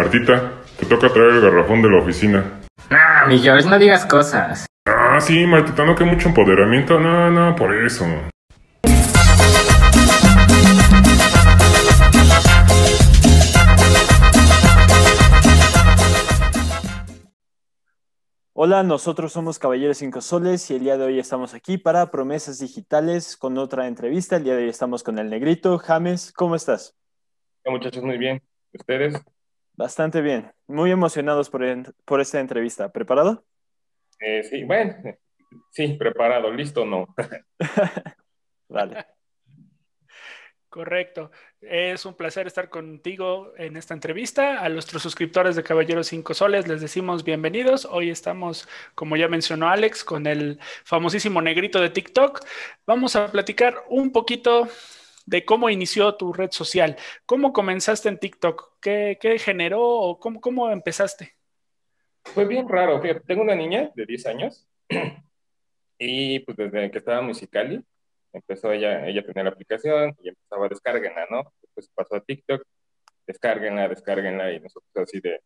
Martita, te toca traer el garrafón de la oficina. No, mi George, no digas cosas. Ah, sí, Martita, no que mucho empoderamiento. No, no, por eso. Hola, nosotros somos Caballeros Cinco Soles y el día de hoy estamos aquí para Promesas Digitales con otra entrevista. El día de hoy estamos con el Negrito. James, ¿cómo estás? Muchachos, muy bien. ¿Ustedes? Bastante bien. Muy emocionados por esta entrevista. ¿Preparado? Sí, bueno, sí, preparado, listo, no. Vale. Correcto. Es un placer estar contigo en esta entrevista. A nuestros suscriptores de Caballeros 5 Soles les decimos bienvenidos. Hoy estamos, como ya mencionó Alex, con el famosísimo Negrito de TikTok. Vamos a platicar un poquito de cómo inició tu red social. ¿Cómo comenzaste en TikTok? ¿Qué generó o cómo empezaste? Fue bien raro, fíjate, tengo una niña de 10 años y pues desde que estaba en Musicali empezó ella a tener la aplicación y empezaba a descárguenla, ¿no? Después pasó a TikTok, descárguenla y nosotros así de,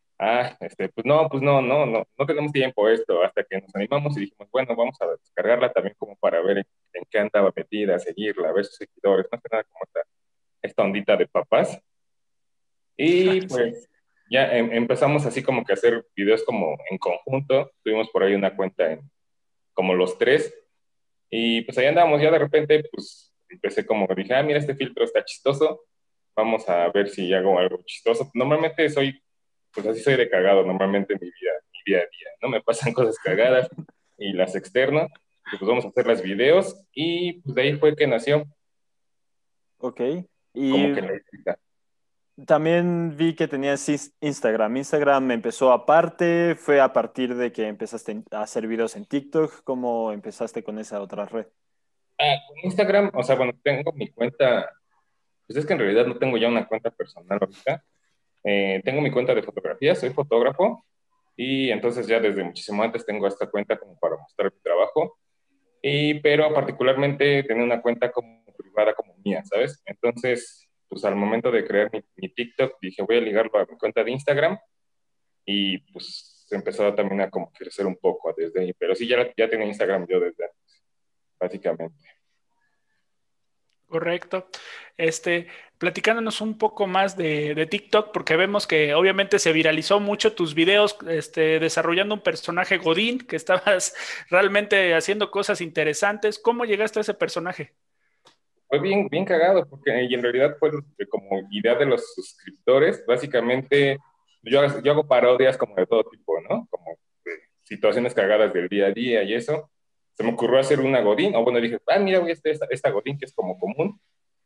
pues no tenemos tiempo esto, hasta que nos animamos y dijimos, bueno, vamos a descargarla también como para ver en qué andaba metida, seguirla, ver sus seguidores, más que nada como esta ondita de papás. Y pues ya empezamos así como que a hacer videos como en conjunto, tuvimos por ahí una cuenta en como los tres, y pues ahí andamos, ya de repente pues empecé como, dije, mira, este filtro está chistoso, vamos a ver si hago algo chistoso. Normalmente pues así soy de cagado, normalmente en mi vida, mi día a día, ¿no? Me pasan cosas cagadas y las externo, y pues vamos a hacer las videos, y pues de ahí fue que nació, Ok. como Y que la idea. también vi que tenías Instagram. Instagram empezó aparte, fue a partir de que empezaste a hacer videos en TikTok. ¿Cómo empezaste con esa otra red? Con Instagram, o sea, bueno, tengo mi cuenta. Pues es que en realidad no tengo ya una cuenta personal ahorita. Tengo mi cuenta de fotografía, soy fotógrafo, y entonces ya desde muchísimo antes tengo esta cuenta como para mostrar mi trabajo, pero particularmente tenía una cuenta como privada, como mía, ¿sabes? Entonces, pues al momento de crear mi TikTok, dije, voy a ligarlo a mi cuenta de Instagram, y pues empezó también a como crecer un poco desde ahí, pero sí, ya tenía Instagram yo desde antes, básicamente. Correcto. Platicándonos un poco más de TikTok, porque vemos que obviamente se viralizó mucho tus videos, desarrollando un personaje Godín, que estabas realmente haciendo cosas interesantes. ¿Cómo llegaste a ese personaje? Fue bien, bien cagado, porque y en realidad fue como idea de los suscriptores. Básicamente, yo hago parodias como de todo tipo, ¿no? Como de situaciones cagadas del día a día y eso. Se me ocurrió hacer una Godín, o bueno, dije, mira, voy a hacer esta Godín que es como común.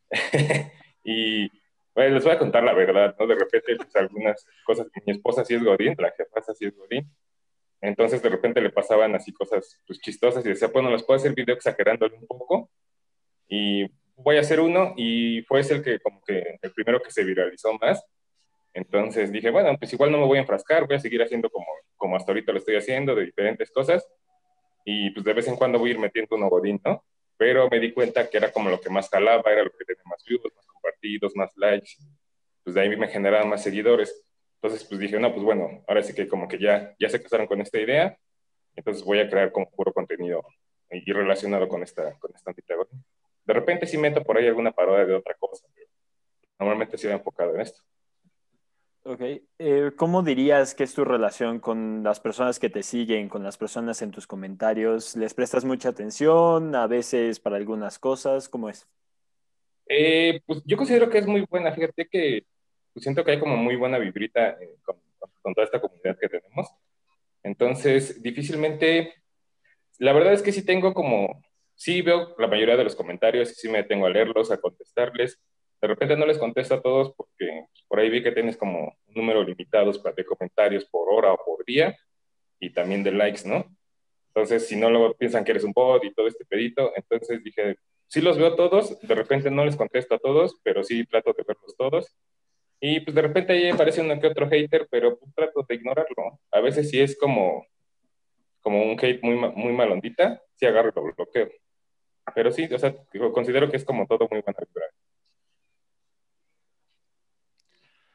Y bueno, les voy a contar la verdad, ¿no? De repente, pues algunas cosas, mi esposa sí es Godín, la jefa sí es Godín. Entonces, de repente le pasaban así cosas pues, chistosas y decía, bueno, les puedo hacer video exagerándole un poco y voy a hacer uno, y fue ese el que como que el primero que se viralizó más. Entonces dije, bueno, pues igual no me voy a enfrascar, voy a seguir haciendo como hasta ahorita lo estoy haciendo, de diferentes cosas, y pues de vez en cuando voy a ir metiendo un godín, ¿no? Pero me di cuenta que era como lo que más jalaba, era lo que tenía más views, más compartidos, más likes, pues de ahí me generaban más seguidores. Entonces pues dije, no, pues bueno, ahora sí que como que ya se casaron con esta idea, entonces voy a crear como puro contenido y relacionado con esta antiguo. De repente sí meto por ahí alguna parodia de otra cosa, pero normalmente sí va enfocado en esto. Ok. ¿Cómo dirías que es tu relación con las personas que te siguen, con las personas en tus comentarios? ¿Les prestas mucha atención? A veces para algunas cosas, ¿cómo es? Pues yo considero que es muy buena, fíjate que pues, siento que hay como muy buena vibrita con toda esta comunidad que tenemos. Entonces, difícilmente, la verdad es que sí veo la mayoría de los comentarios y sí me detengo a leerlos, a contestarles. De repente no les contesto a todos porque pues, por ahí vi que tienes como un número limitado de comentarios por hora o por día, y también de likes, ¿no? Entonces, si no, luego piensan que eres un bot y todo este pedito. Entonces dije, sí los veo todos, de repente no les contesto a todos, pero sí trato de verlos todos. Y pues de repente ahí aparece uno que otro hater, pero pues, trato de ignorarlo. A veces sí es como un hate muy malondita, sí agarro y lo bloqueo. Pero sí, o sea, considero que es como todo muy buena vibra.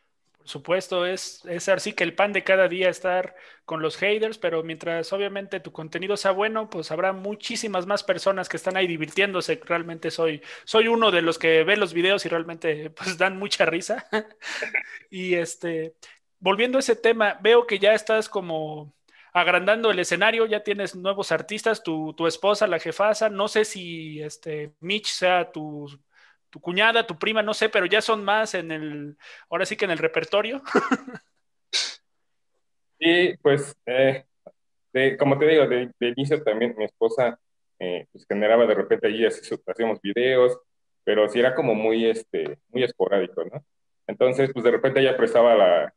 Por supuesto, es así que el pan de cada día estar con los haters, pero mientras obviamente tu contenido sea bueno, pues habrá muchísimas más personas que están ahí divirtiéndose. Realmente soy uno de los que ve los videos y realmente pues dan mucha risa. Y volviendo a ese tema, veo que ya estás como agrandando el escenario, ya tienes nuevos artistas, tu esposa, la jefasa, no sé si Mitch sea tu cuñada, tu prima, no sé, pero ya son más ahora sí que en el repertorio. Y pues, como te digo, de inicio también mi esposa pues generaba de repente allí, hacíamos videos, pero sí era como muy esporádico, ¿no? Entonces, pues de repente ella prestaba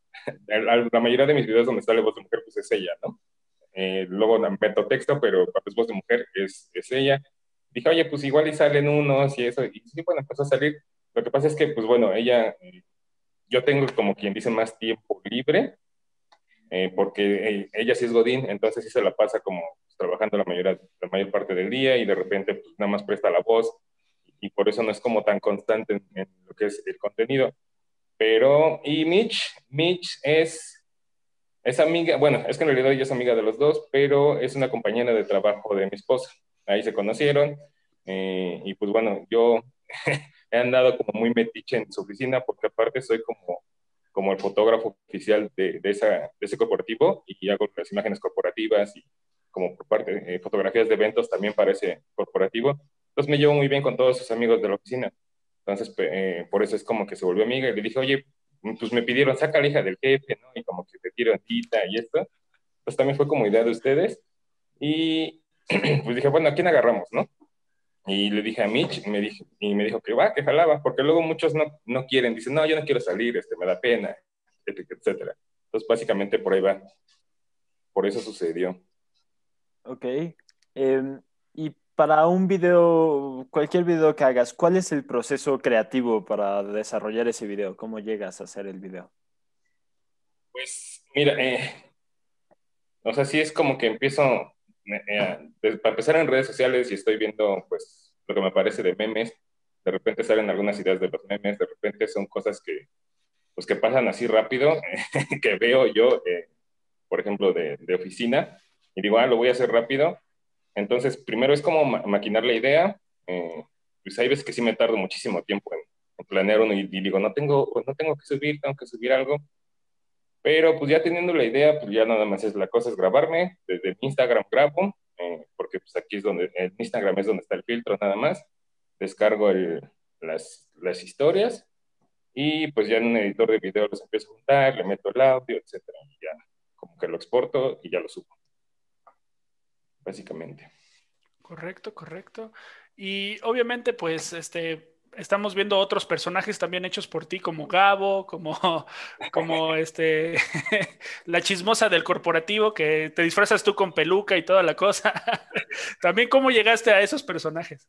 la mayoría de mis videos donde sale voz de mujer, pues es ella, ¿no? Luego meto texto, pero cuando es voz de mujer es ella. Dije, oye, pues igual y salen unos y eso, y sí, bueno, empezó a salir. Lo que pasa es que, pues bueno, yo tengo como quien dice más tiempo libre, porque ella sí es Godín, entonces sí se la pasa como pues, trabajando la mayor parte del día y de repente pues, nada más presta la voz y por eso no es como tan constante en lo que es el contenido. Y Mitch es amiga, bueno, es que en realidad ella es amiga de los dos, pero es una compañera de trabajo de mi esposa. Ahí se conocieron y pues bueno, yo he andado como muy metiche en su oficina porque aparte soy como el fotógrafo oficial de ese corporativo y hago las imágenes corporativas y como por parte, fotografías de eventos también para ese corporativo. Entonces me llevo muy bien con todos sus amigos de la oficina. Entonces, por eso es como que se volvió amiga y le dije, oye, pues me pidieron, saca la hija del jefe, ¿no? Y como que te tiro tita y esto. Pues también fue como idea de ustedes. Y pues dije, bueno, ¿a quién agarramos, no? Y le dije a Mitch y me dijo que va, que jalaba, porque luego muchos no quieren, dicen, no, yo no quiero salir, me da pena, etcétera. Entonces, básicamente por ahí va, por eso sucedió. Ok. Y para un video, cualquier video que hagas, ¿cuál es el proceso creativo para desarrollar ese video? ¿Cómo llegas a hacer el video? Pues, mira, o sea, sí es como que empiezo, para empezar en redes sociales y estoy viendo, pues, lo que me parece de memes, de repente salen algunas ideas de los memes, de repente son cosas pues, que pasan así rápido, que veo yo, por ejemplo, de oficina, y digo, lo voy a hacer rápido. Entonces, primero es como maquinar la idea, pues hay veces que sí me tardo muchísimo tiempo en planear uno y digo, no tengo que subir, tengo que subir algo, pero pues ya teniendo la idea, pues ya nada más la cosa es grabarme, desde Instagram grabo, porque pues aquí es donde, en Instagram es donde está el filtro nada más, descargo las historias y pues ya en un editor de video los empiezo a juntar, le meto el audio, etcétera, y ya como que lo exporto y ya lo subo, básicamente. Correcto, correcto. Y obviamente, pues, estamos viendo otros personajes también hechos por ti, como Gabo, como la chismosa del corporativo, que te disfrazas tú con peluca y toda la cosa. También, ¿cómo llegaste a esos personajes?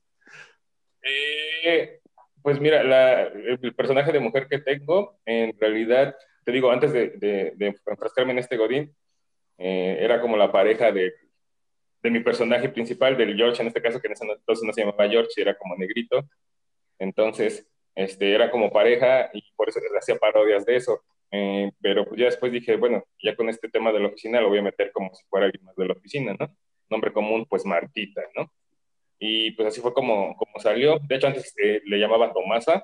Eh, pues mira, el personaje de mujer que tengo, en realidad, te digo, antes de enfrascarme en este Godín, era como la pareja de mi personaje principal, del George, en este caso, que en ese entonces no se llamaba George, era como negrito. Entonces, era como pareja y por eso le hacía parodias de eso. Pero pues ya después dije, bueno, ya con este tema de la oficina lo voy a meter como si fuera alguien más de la oficina, ¿no? Nombre común, pues Martita, ¿no? Y pues así fue como salió. De hecho, antes le llamaban Tomasa,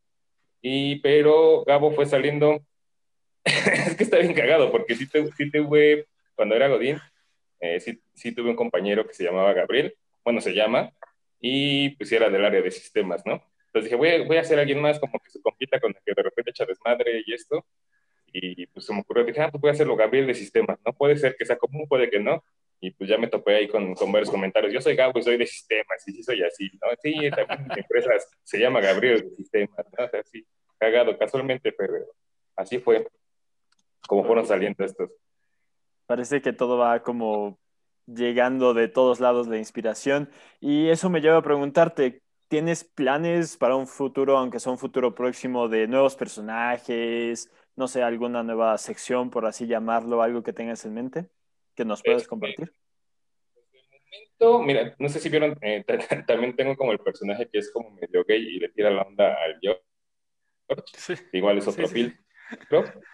pero Gabo fue saliendo. Es que está bien cagado, porque sí tuve, cuando era Godín, sí tuve un compañero que se llamaba Gabriel, bueno, se llama, y pues era del área de sistemas, ¿no? Entonces dije, voy a hacer a alguien más como que se compita con el que de repente echa desmadre y esto, y pues se me ocurrió, dije, pues voy a hacerlo Gabriel de sistemas, ¿no? Puede ser que sea común, puede que no, y pues ya me topé ahí con varios comentarios, yo soy Gabo y soy de sistemas, y sí soy así, ¿no? Sí, también mi empresa se llama Gabriel de sistemas, ¿no? O sea, sí, cagado, casualmente, pero así fue como fueron saliendo estos. Parece que todo va como llegando de todos lados la inspiración y eso me lleva a preguntarte, ¿tienes planes para un futuro, aunque sea un futuro próximo, de nuevos personajes, no sé, alguna nueva sección, por así llamarlo, algo que tengas en mente que nos puedas Este, compartir? Mira, no sé si vieron, también tengo como el personaje que es como medio gay y le tira la onda al George, Sí, igual es sí, otro sí, sí. filtro,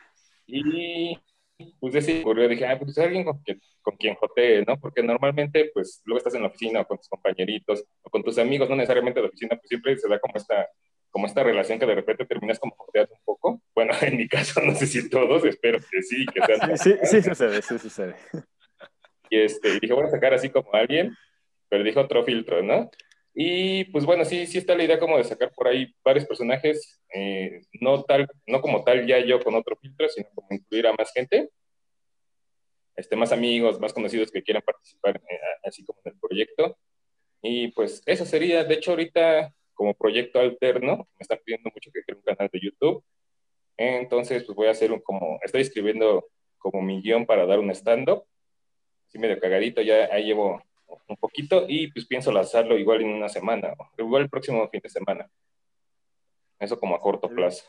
Y pues ese ocurrió, dije, pues alguien con quien jotee, ¿no? Porque normalmente, pues, luego estás en la oficina o con tus compañeritos o con tus amigos, no necesariamente de la oficina, pues siempre se da como esta relación que de repente terminas como joteando un poco. Bueno, en mi caso, no sé si todos, espero que sí, que sean Sí sucede, sí sucede. y dije, voy a sacar así como a alguien, pero dije otro filtro, ¿no? Y pues bueno, sí está la idea como de sacar por ahí varios personajes, no como tal ya yo con otro filtro, sino como incluir a más gente, más amigos, más conocidos que quieran participar así como en el proyecto. Y pues eso sería, de hecho ahorita como proyecto alterno, me están pidiendo mucho que cree un canal de YouTube, entonces pues voy a hacer estoy escribiendo como mi guión para dar un stand-up, así medio cagadito, ya ahí llevo un poquito y pues pienso lanzarlo igual en una semana, o igual el próximo fin de semana, eso como a corto plazo.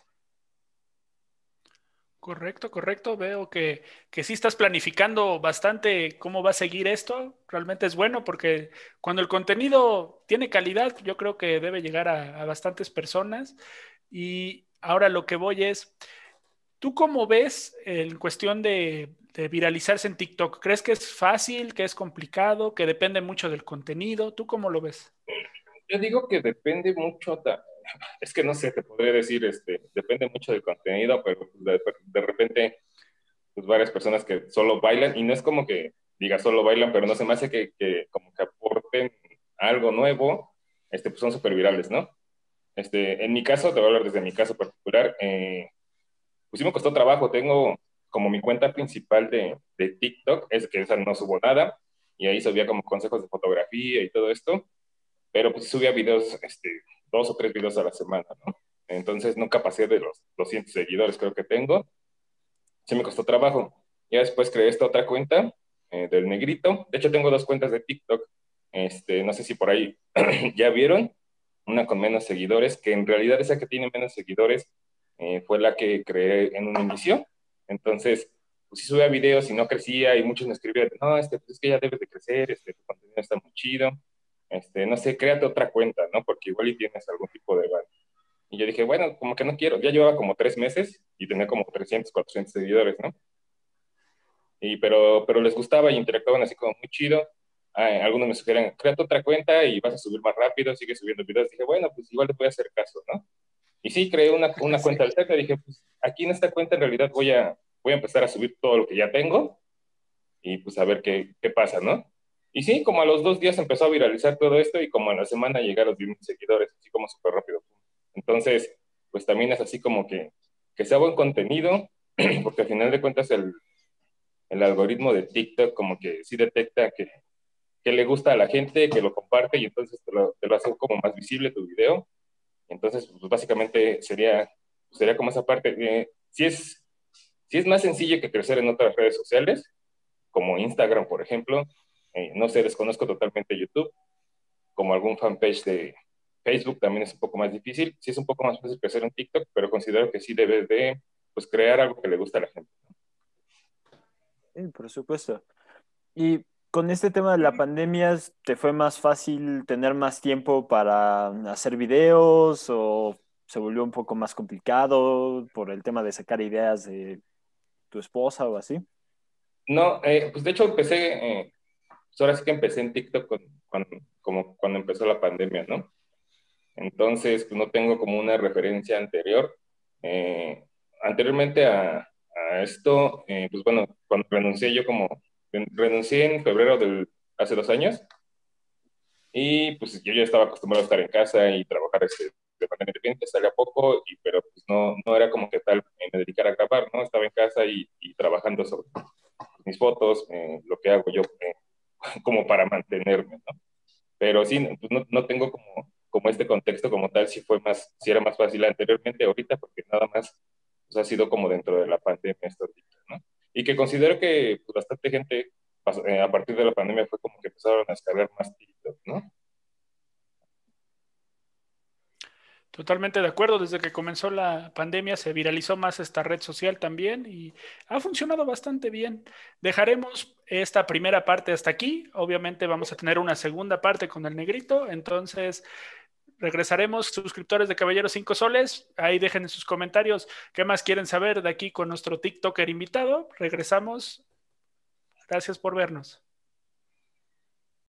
Correcto, correcto. Veo que sí estás planificando bastante cómo va a seguir esto. Realmente es bueno porque cuando el contenido tiene calidad, yo creo que debe llegar a bastantes personas. Y ahora lo que voy es, ¿tú cómo ves en cuestión de viralizarse en TikTok? ¿Crees que es fácil, que es complicado, que depende mucho del contenido? ¿Tú cómo lo ves? Yo digo que depende mucho, es que no sé, te podría decir, depende mucho del contenido, pero de repente, pues varias personas que solo bailan, y no es como que diga solo bailan, pero no se me hace que como que aporten algo nuevo, pues son súper virales, ¿no? En mi caso, te voy a hablar desde mi caso particular, pues sí me costó trabajo, tengo como mi cuenta principal de TikTok, es que esa no subo nada, y ahí subía como consejos de fotografía y todo esto, pero pues subía videos, 2 o 3 videos a la semana, ¿no? Entonces nunca pasé de los 200 seguidores, creo que tengo. Sí me costó trabajo. Ya después creé esta otra cuenta del Negrito. De hecho, tengo 2 cuentas de TikTok. No sé si por ahí ya vieron. Una con menos seguidores, que en realidad esa que tiene menos seguidores fue la que creé en un inicio. Entonces, pues sí subía videos y no crecía y muchos me escribían, no, pues es que ya debes de crecer, tu contenido está muy chido. No sé, créate otra cuenta, ¿no? Porque igual y tienes algún tipo de ban. Y yo dije, bueno, como que no quiero. Ya llevaba como 3 meses y tenía como 300, 400 seguidores, ¿no? Pero les gustaba y interactuaban así como muy chido. Algunos me sugerían, créate otra cuenta y vas a subir más rápido, sigue subiendo videos. Dije, bueno, pues igual les voy a hacer caso, ¿no? Y sí, creé una cuenta alterna. Dije, pues aquí en esta cuenta en realidad voy a empezar a subir todo lo que ya tengo y pues a ver qué pasa, ¿no? Y sí, como a los 2 días empezó a viralizar todo esto y como a la semana llegué a los 10,000 seguidores, así como súper rápido. Entonces, pues también es así como que sea buen contenido, porque al final de cuentas el algoritmo de TikTok como que sí detecta que le gusta a la gente, que lo comparte y entonces te lo hace como más visible tu video. Entonces, pues básicamente sería como esa parte. Sí es más sencillo que crecer en otras redes sociales, como Instagram, por ejemplo. No sé, desconozco totalmente YouTube, como algún fanpage de Facebook también es un poco más difícil. Sí es un poco más fácil crecer en TikTok, pero considero que sí debes de pues, crear algo que le guste a la gente. Sí, por supuesto. Y con este tema de la pandemia, ¿te fue más fácil tener más tiempo para hacer videos o se volvió un poco más complicado por el tema de sacar ideas de tu esposa o así? No, pues de hecho pues ahora sí que empecé en TikTok como cuando empezó la pandemia, ¿no? Entonces, pues no tengo como una referencia anterior. Anteriormente a esto, pues bueno, cuando renuncié en febrero hace 2 años, y pues yo ya estaba acostumbrado a estar en casa y trabajar de manera independiente, salía poco, pero pues no era como que tal me dedicara a grabar, ¿no? Estaba en casa y trabajando sobre mis fotos, lo que hago yo como para mantenerme, ¿no? Pero sí, pues no tengo como este contexto como tal, si era más fácil anteriormente, ahorita, porque nada más pues, ha sido como dentro de la pandemia estos días, ¿no? Y que considero que pues, bastante gente a partir de la pandemia fue como que empezaron a descargar más TikTok, ¿no? Totalmente de acuerdo. Desde que comenzó la pandemia se viralizó más esta red social también y ha funcionado bastante bien. Dejaremos esta primera parte hasta aquí. Obviamente vamos a tener una segunda parte con el negrito. Entonces, Regresaremos, suscriptores de Caballeros 5 Soles. Ahí dejen en sus comentarios qué más quieren saber de aquí con nuestro TikToker invitado. Regresamos. Gracias por vernos.